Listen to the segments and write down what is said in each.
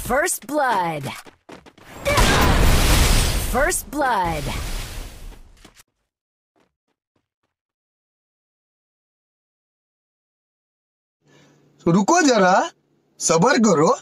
First blood. First blood. रुको जरा, सब्र करो।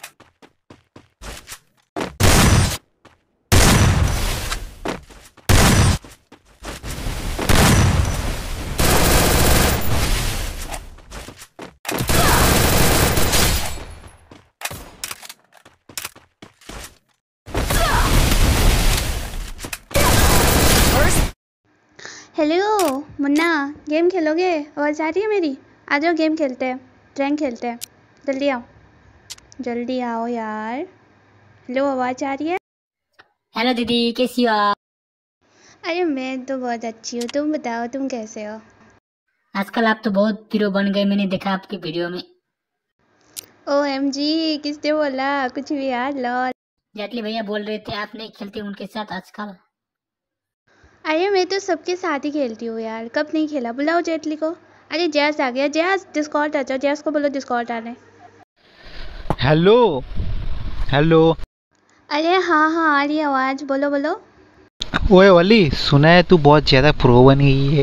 हेलो मुन्ना, गेम खेलोगे? आवाज़ आ रही है मेरी? आ जाओ गेम खेलते हैं, रैंक खेलते हैं। जल्दी आओ, जल्दी आओ यार। हेलो, आवाज़ आ रही है? हेलो दीदी, कैसी हो आप? अरे मैं तो बहुत अच्छी हूँ, तुम बताओ तुम कैसे हो? आजकल आप तो बहुत हीरो बन गए, मैंने देखा आपकी वीडियो में। OMG, किसने बोला? कुछ भी यार, लॉल। जेटली भैया बोल रहे थे आप नहीं खेलते उनके साथ आजकल। अरे मैं तो सबके साथ ही खेलती हूँ यार, कब नहीं खेला? बुलाओ जेटली को। अरे जैस आ गया, जैस डिस्कॉर्ड आ जाओ, जैस को बोलो डिस्कॉर्ड आने। Hello hello. अरे हाँ हाँ आ रही है आवाज़, बोलो बोलो। ओए वली, सुना है तू बहुत ज्यादा प्रो बन गई है,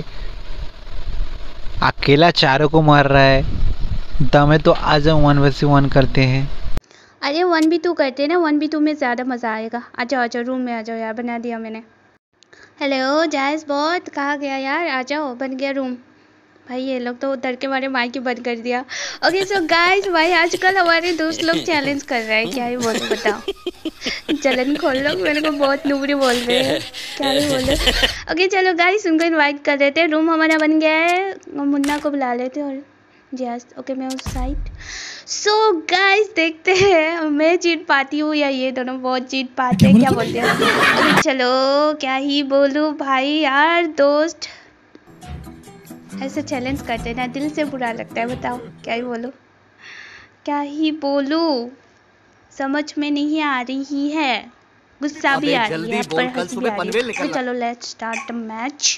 अकेला चारों को मार रहा है। दम है तो आ जाओ 1v1 करते हैं। अरे 1v2 करते हैं ना, 1v2 में ज़्यादा मज़ा आएगा। आ जाओ आ जाओ, रूम में आ जाओ यार, बना दिया मैंने। हेलो जैस बहुत कहाँ गया यार? आ जाओ, बन गया रूम। भाई ये लोग तो डर के मारे माइक ही बंद कर दिया। ओके सो गाइस, भाई आजकल हमारे दोस्त लोग चैलेंज कर रहे हैं, क्या ही बोलूं बताओ। चलन खोल लो, मेरे को बहुत नूबरी बोल रहे हैं, क्या ही बोले। ओके चलो गाइस, उनको इनवाइट कर देते हैं। रूम हमारा बन गया है, मुन्ना को बुला लेते हैं और जैस। ओके मैं उस साइड। सो गाइस देखते हैं मैं जीत पाती हूँ या ये दोनों बहुत जीत पाते हैं, क्या बोलते हैं? ओके चलो, क्या ही बोलूँ भाई यार, दोस्त ऐसे चैलेंज करते ना दिल से बुरा लगता है, बताओ क्या ही बोलूँ, क्या ही बोलूँ, समझ में नहीं आ रही है, गुस्सा भी आ रही है पर हंसी भी आ रही है। तो चलो लेट्स स्टार्ट द मैच।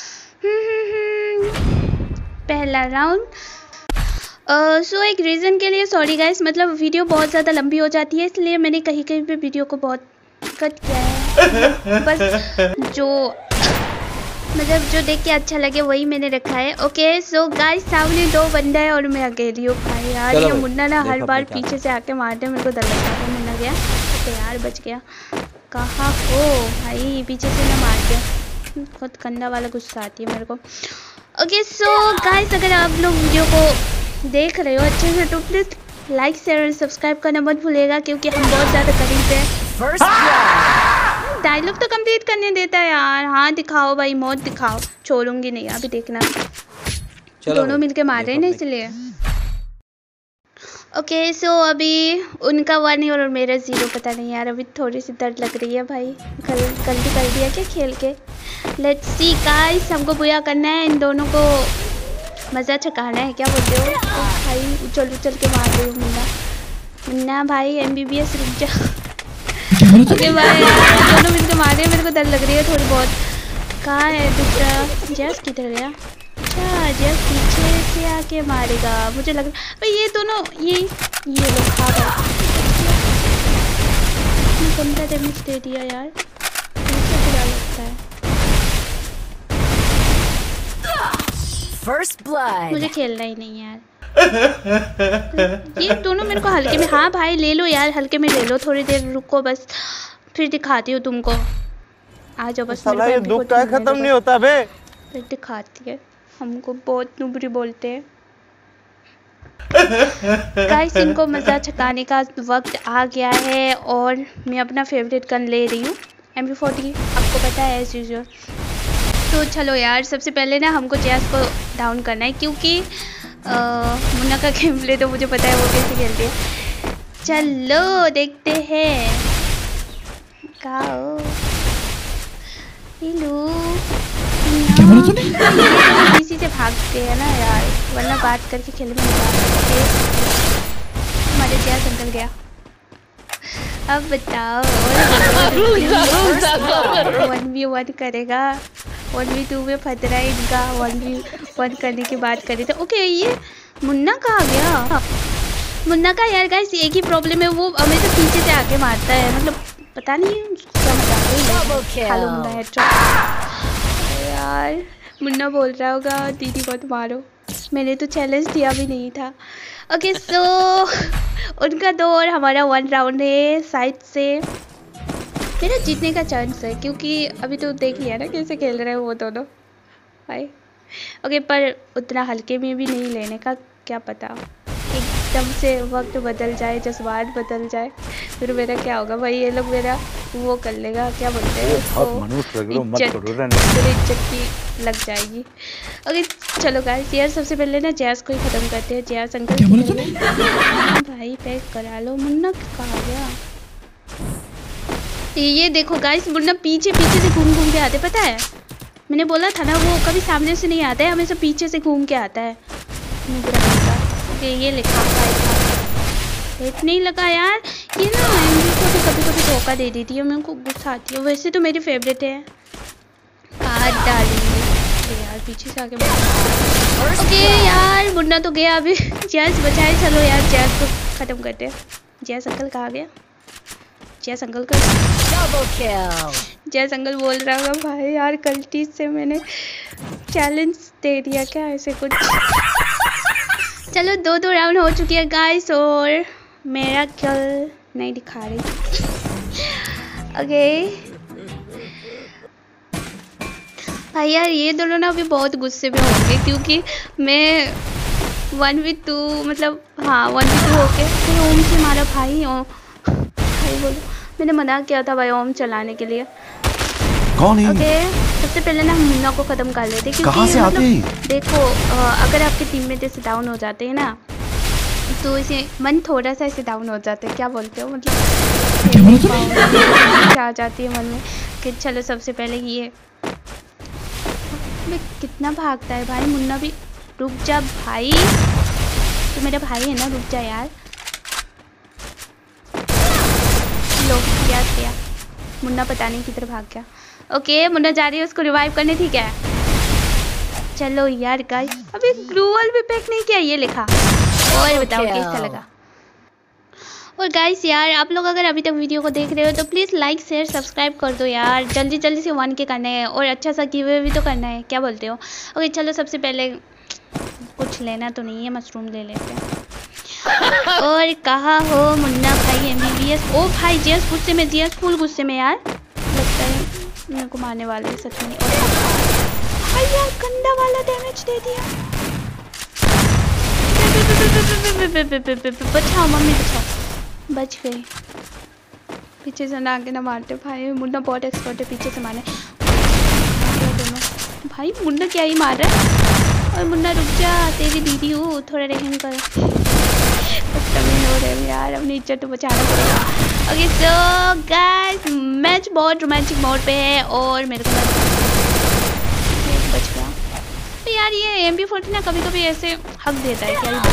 पहला राउंड। सो एक रीज़न के लिए सॉरी गाइस, मतलब वीडियो बहुत ज़्यादा लंबी हो जाती है, इसलिए मैंने कहीं कहीं पे वीडियो को बहुत कट किया है। बस जो देख के अच्छा लगे वही मैंने रखा है। ओके सो गाइस, सामने दो बंदा है और मैं अकेली हूँ। भाई यार ये मुन्ना ना हर बार पीछे से आके मारते हैं, मेरे को डर लगता है। मुन्ना गया तो यार बच गया। कहाँ हो भाई, पीछे से ना मार के, बहुत गंदा वाला गुस्सा आती है मेरे को। ओके सो गाइस, अगर आप लोग वीडियो को देख रहे हो अच्छे से तो प्लीज़ लाइक शेयर और सब्सक्राइब करना मत भूलिएगा, क्योंकि हम बहुत ज़्यादा करीब हैं। डायलॉग तो कंप्लीट करने देता है यार। हाँ दिखाओ भाई, मौत दिखाओ, छोड़ूंगी नहीं, अभी देखना। दोनों मिलके मार रहे हैं ना इसलिए। ओके सो अभी उनका 1 और मेरा 0, पता नहीं यार, अभी थोड़ी सी दर्द लग रही है भाई, गलती कर दिया क्या खेल के। लेट्स सी गाइस, हमको बुरा करना है, इन दोनों को मज़ा चकाना है, क्या बोलते हो? तो भाई उछल उछल के मार रही हूँ मुन्ना। मुन्ना भाई MBBS रुक जा। ओके भाई दोनों मिलकर मार रहे हैं, मेरे को डर लग रही है थोड़ी बहुत। कहाँ है दूसरा? जैस किधर गया? अच्छा जैस पीछे से आके मारेगा मुझे लग रहा है। ये दोनों ये लोग खा गए, गंदा डैमेज दे दिया यार, मुझे बुरा लगता है। First blood. मुझे खेलना ही नहीं यार। ये दोनों मेरे को हल्के में, हाँ भाई ले लो यार, हल्के में ले लो, थोड़ी देर रुको बस, फिर दिखाती हूँ तुमको। आ जाओ बस, मेरे को ये दुख का खत्म नहीं होता बे। फिर दिखाती है, हमको बहुत नुबरी बोलते हैं। गाइस इनको मज़ा छकाने का वक्त आ गया है और मैं अपना फेवरेट गन ले रही हूँ, MP40, आपको पता है एज यूजुअल। तो चलो यार, सबसे पहले ना हमको जैस को डाउन करना है, क्योंकि मुन्ना का गेम प्ले तो मुझे पता है वो कैसे खेलते हैं। चलो देखते हैं। इसी से भागते हैं ना यार, वरना बात करके खेलने में मजा आता है। हमारे जैस अंकल गया, अब बताओ 1v1 करेगा, 1v2 में फतरा है इनका, 1v1 करने की बात करी तो। ओके ये मुन्ना कहाँ गया? मुन्ना का यार गाइस एक ही प्रॉब्लम है, वो हमेशा पीछे से आके मारता है, मतलब पता नहीं उसको क्या मजाक है। Hello Munna headshot. यार मुन्ना बोल रहा होगा दीदी को तो मारो, मैंने तो चैलेंज दिया भी नहीं था। ओके सो उनका 2 और हमारा 1 राउंड है। साइड से मेरा जीतने का चांस है, क्योंकि अभी तो देख लिया ना कैसे खेल रहे हैं वो दोनों भाई। ओके पर उतना हल्के में भी नहीं लेने का, क्या पता एकदम से वक्त बदल जाए, जज्बात बदल जाए, फिर मेरा क्या होगा भाई। ये लोग मेरा वो कर लेगा, क्या बोलते हैं उसको, इज्जत की लग जाएगी। ओके चलो गाइस यार सबसे पहले ना जैस को ही खत्म करते हैं। जैस अंकल भाई पैक करा लो। मुन्ना कहाँ गया? ये देखो गाइस मुन्ना पीछे पीछे से घूम घूम के आते, पता है मैंने बोला था ना वो कभी सामने से नहीं आता है, हमेशा पीछे से घूम के आता है। ये लिखा रेट नहीं लगा यार, ये ना को तो कभी कभी धोखा दे देती है, मेरे को गुस्सा आती है। वैसे तो मेरी फेवरेट है, कार्ड डालेंगे यार पीछे से आके। ओके यार मुन्ना तो गया अभी, जैस बचाए। चलो यार जैस को खत्म करते हैं। जैस अंकल कहाँ गया? जैस अंकल का जैस अंकल बोल रहा होगा भाई यार गलती से मैंने चैलेंज दे दिया क्या, ऐसे कुछ। चलो 2 राउंड हो चुकी है गाइस और मेरा किल नहीं दिखा रही। ओके भाई यार ये दोनों ना अभी बहुत गुस्से में होंगे, क्योंकि मैं 1v2 मतलब हाँ 1v2 होके फिर ओम से मारा भाई। भाई बोलो मैंने मना किया था भाई ओम चलाने के लिए। कौन है? ओके सबसे पहले ना हम मुन्ना को खत्म कर लेते, क्योंकि कहाँ से आते हैं? देखो अगर आपके टीम में जैसे डाउन हो जाते हैं ना तो इसे मन थोड़ा सा ऐसे डाउन हो जाते हैं, क्या बोलते हो मतलब क्या आ जाती है मन में कि चलो सबसे पहले ये कितना भागता है भाई मुन्ना भी। रुक जा भाई, तो मेरा भाई है ना, रुक जा यार। लो किया मुन्ना पता नहीं किधर भाग गया। ओके मुन्ना जा रही है उसको रिवाइव करने, ठीक है। चलो यार गाइस अभी ग्लूवल भी पैक नहीं किया, ये लिखा। और बताओ कैसा लगा। और गाइस यार आप लोग अगर अभी तक वीडियो को देख रहे हो तो प्लीज़ लाइक शेयर सब्सक्राइब कर दो यार, जल्दी जल्दी से 1 के करना है और अच्छा सा गिव भी तो करना है, क्या बोलते हो। ओके चलो सबसे पहले कुछ लेना तो नहीं है, मशरूम ले लेते हैं। और कहा हो मुन्ना भाई MBBS। ओ भाई जेस गुस्से में, जेस फुल गुस्से में यार, लगता है मेरे को मारने वाले हैं सच में। भाई यार गंदा वाला डैमेज दे दिया। बचाओ मम्मी बचाओ, बच गई। पीछे से ना आगे ना मारते भाई, मुन्ना बहुत एक्सपर्ट है पीछे से मारने। भाई मुन्ना क्या ही मार रहा है। और मुन्ना रुक जा, तेरी दीदी हूँ, थोड़ा रहम कर। हो रहे यार अपनी इज्जत तो बचाना पड़ेगा। ओके सो गाइस मैच बहुत रोमांटिक मोड पे है और मेरे को बच गया। तो यार ये MP40 ना कभी कभी ऐसे हक देता है, क्या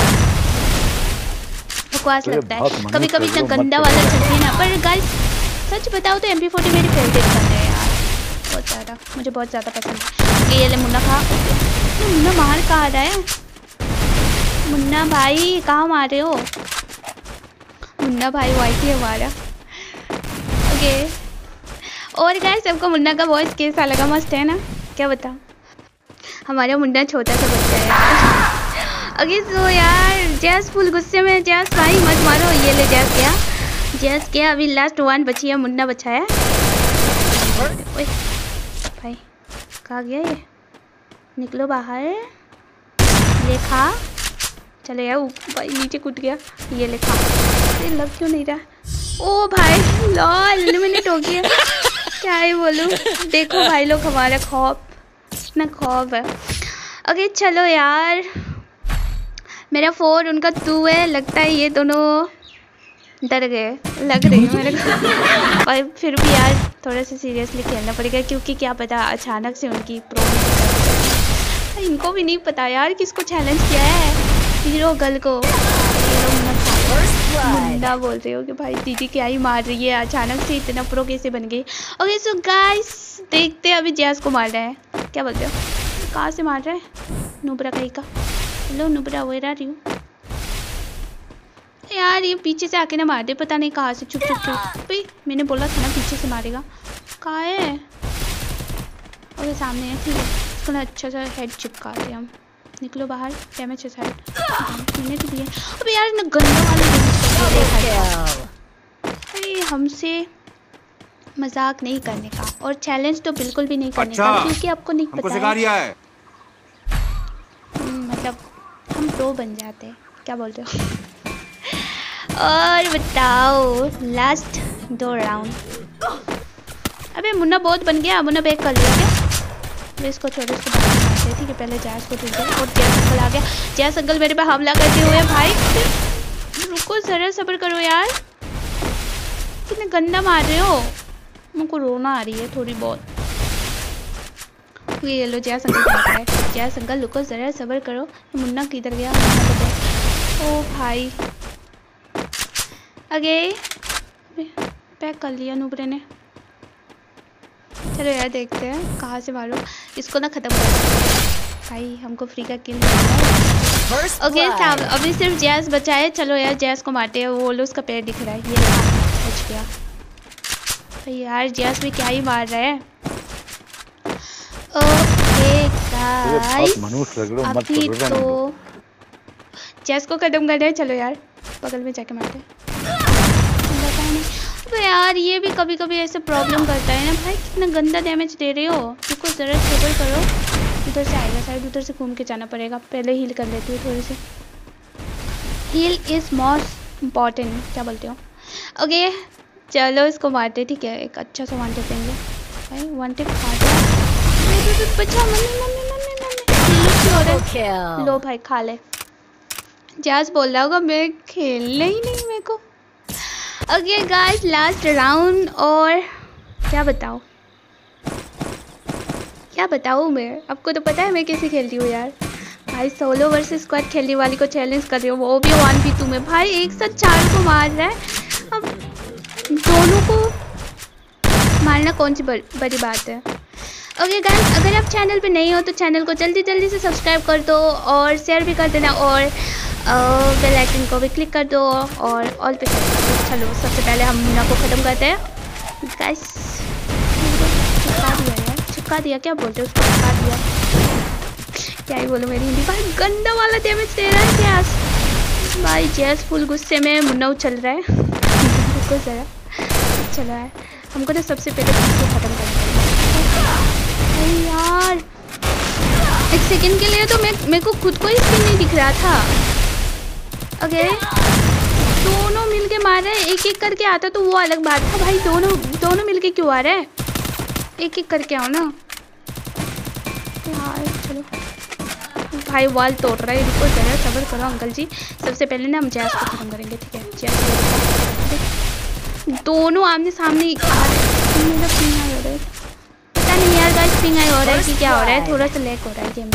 बकवास लगता है कभी कभी इतना गंदा वाला चलती है ना। पर गाइस सच बताओ तो MP40 मेरी फेवरेट गन है यार, बहुत ज़्यादा, मुझे बहुत ज़्यादा पसंद है। ये ले मुन्ना खा। मुन्ना मार कहाँ रहा है? मुन्ना भाई कहाँ मार रहे हो? मुन्ना भाई वाइट ही हमारा। ओके और गाइस सबको मुन्ना का वॉइस कैसा लगा? मस्त है ना, क्या बताओ। हमारा मुन्ना छोटा सा बच्चा है यार। ओके सो यार जैस फुल गुस्से में। जैस भाई मत मारो। ये ले जैस गया, जैस गया। अभी लास्ट 1 बची है, मुन्ना बचा है। ओए भाई कहाँ गया ये? निकलो बाहर। ये खा। चले यार भाई नीचे कूद गया। ये लिखा ये लग क्यों नहीं रहा? ओ भाई लॉल मैंने टोक दिया, क्या ही बोलूँ। देखो भाई लोग हमारा खौफ, इतना खौफ है। ओके चलो यार मेरा 4 उनका 2 है। लगता है ये दोनों डर गए, लग रही है मेरे को। और फिर भी यार थोड़ा सा सीरियसली खेलना पड़ेगा, क्योंकि क्या पता अचानक से उनकी प्रो। इनको भी नहीं पता यार किसको चैलेंज किया है, हीरो गर्ल को। मुन्ना बोल रहे हो कि भाई दीदी क्या ही मार रही है, अचानक से इतना प्रो कैसे बन गई। ओके सो गाइस देखते हैं अभी जैस को मार रहा है, क्या बोलते हो? कहाँ से मार रहा है? नुब्रा कहीं का। Hello Nubra where are you? यार ये पीछे से आके ना मार दे, पता नहीं कहाँ से। चुप चुप चुप भाई, मैंने बोला था ना पीछे से मारेगा। कहाँ है? ओके सामने है, ठीक है। इसको ना अच्छा सा हेड चिपका दे हम। निकलो बाहर, डैमेज है साइड। मैंने तो दिया। अबे यार ना गंदा वाले अरे हमसे मजाक नहीं करने का, और चैलेंज तो बिल्कुल भी नहीं करने का, क्योंकि आपको नहीं पता है। मतलब हम प्रो बन जाते हैं, क्या बोलते हो? और बताओ लास्ट 2 राउंड। अबे मुन्ना बहुत बन गया, मुन्ना बैक कर लिया क्या? इसको छोड़ो, इसको बाहर मारते हैं, ठीक है। पहले जैस को ठीक है, और जैस अंकल आ गया। जैस अंकल मेरे पे हमला करते हुए भाई। रुको जरा, सब्र करो यार, कितने गंदा मार रहे हो। मुझको रोना आ रही है थोड़ी बहुत। ये लो जैस अंकल क्या है। जैस अंकल रुको जरा, सब्र करो। मुन्ना किधर गया? ओ भाई आगे पैक कर लिया नुबरे ने। चलो यार देखते हैं कहाँ से मारो इसको ना, खत्म कर भाई। हमको फ्री का किल मिला है। ओके साहब, अभी सिर्फ जैस बचा है। चलो यार जैस को मारते हैं। वो लो उसका पैर दिख रहा है, ये बच गया भाई। यार जैस भी क्या ही मार रहा है। ओके गाइस, अभी तो जैस को खत्म कर रहे हैं। चलो यार बगल में जाके मारते हैं। तो यार ये भी कभी कभी ऐसे प्रॉब्लम करता है ना भाई। कितना गंदा डैमेज दे रहे हो। इसको जरा ट्रेबल करो। उधर से आएगा शायद, उधर से घूम के जाना पड़ेगा। पहले हील कर लेती हूँ थोड़ी सी। हील इज मोस्ट इम्पॉर्टेंट, क्या बोलते हो? ओके चलो इसको मारते, ठीक है। एक अच्छा सा वांटेड देंगे भाई। वांटेड खा जाए। बचा, मम्मी लो भाई खा ले। जैस बोल रहा होगा मैं खेलना ही नहीं मेरे को। ओके गाइस लास्ट राउंड, और क्या बताऊँ मैं आपको। तो पता है मैं कैसे खेलती हूँ यार भाई। सोलो वर्सेस स्क्वाड खेलने वाली को चैलेंज कर रही हूँ, वो भी 1v2 में भाई। एक साथ 4 को मार रहा है। अब दोनों को मारना कौन सी बड़ी बात है। ओके गाइस, अगर आप चैनल पे नहीं हो तो चैनल को जल्दी से सब्सक्राइब कर दो, और शेयर भी कर देना, और बेल आइकन को भी क्लिक कर दो, और ऑल पे क्लिक कर दो। चलो सबसे पहले हम मुन्ना को ख़त्म करते हैं गाइस। चिपका दिया क्या बोलते हो उसको? चिपका दिया, क्या ही बोलो मेरी हिंदी। भाई गंदा वाला डैमेज दे रहा है जैस भाई। जैस फुल गुस्से में मुन्ना उछल रहा है। रुको जरा, चल रहा है। हमको तो सबसे पहले इसको ख़त्म करना है यार। एक सेकंड के लिए तो मेरे को खुद को ही स्किन नहीं दिख रहा था। ओके दोनों मिलके मार रहे हैं। एक एक करके आता तो वो अलग बात था भाई। दोनों मिलके क्यों आ रहे हैं? एक एक करके आओ ना यार। चलो भाई वाल तोड़ रहा है। रुको जरा, सब्र करो अंकल जी। सबसे पहले ना हम जैस को खत्म करेंगे, ठीक है। जैस दोनों आमने सामने आ रहे हैं। पता नहीं यार गाइस पिंग आई हो रहा है कि क्या हो रहा है। थोड़ा सा लैग हो रहा है गेम में।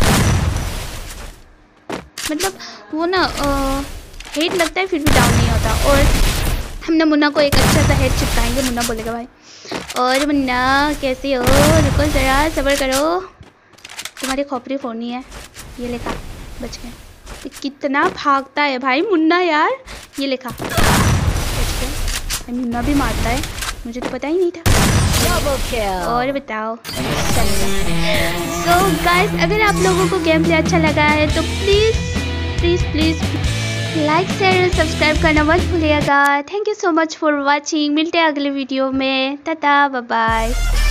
मतलब वो ना हेड लगता है फिर भी डाउन नहीं होता। और हमने मुन्ना को एक अच्छा सा हेड चिपकाएंगे। मुन्ना बोलेगा भाई और मुन्ना कैसे हो? रुको जरा, सब्र करो। तुम्हारी खोपड़ी फोड़नी है। ये लेखा बच गए। कितना भागता है भाई मुन्ना यार। ये लेखा बच गए। मुन्ना भी मारता है, मुझे तो पता ही नहीं था। और बताओ। सो गाइस, अगर आप लोगों को गेम प्ले अच्छा लगा है तो प्लीज़ लाइक शेयर और सब्सक्राइब करना मत भूलिएगा। Thank you so much for watching. मिलते हैं अगले वीडियो में। Tata bye bye.